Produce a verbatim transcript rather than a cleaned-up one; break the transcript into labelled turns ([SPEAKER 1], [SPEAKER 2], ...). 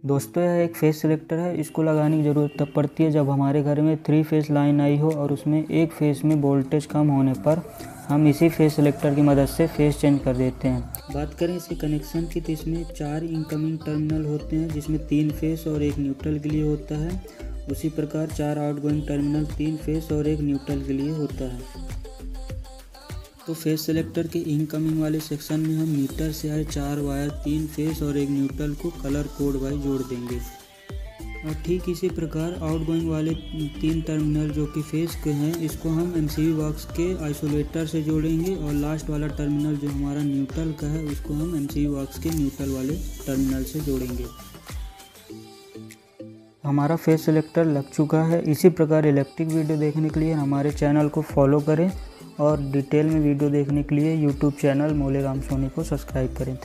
[SPEAKER 1] दोस्तों यह एक फेस सिलेक्टर है। इसको लगाने की ज़रूरत तब पड़ती है जब हमारे घर में थ्री फेस लाइन आई हो और उसमें एक फेस में वोल्टेज कम होने पर हम इसी फेस सिलेक्टर की मदद से फेस चेंज कर देते हैं। बात करें इसके कनेक्शन की तो इसमें चार इनकमिंग टर्मिनल होते हैं जिसमें तीन फेस और एक न्यूट्रल के लिए होता है। उसी प्रकार चार आउटगोइंग टर्मिनल तीन फेस और एक न्यूट्रल के लिए होता है। तो फेस सिलेक्टर के इनकमिंग वाले सेक्शन में हम मीटर से आए चार वायर तीन फेस और एक न्यूट्रल को कलर कोड वाइज जोड़ देंगे। और ठीक इसी प्रकार आउटगोइंग वाले तीन टर्मिनल जो कि फेस के हैं इसको हम एमसीबी बॉक्स के आइसोलेटर से जोड़ेंगे और लास्ट वाला टर्मिनल जो हमारा न्यूट्रल का है उसको हम एमसीबी बॉक्स के न्यूट्रल वाले टर्मिनल से जोड़ेंगे। हमारा फेस सिलेक्टर लग चुका है। इसी प्रकार इलेक्ट्रिक वीडियो देखने के लिए हमारे चैनल को फॉलो करें और डिटेल में वीडियो देखने के लिए यूट्यूब चैनल मोले राम सोनी को सब्सक्राइब करें।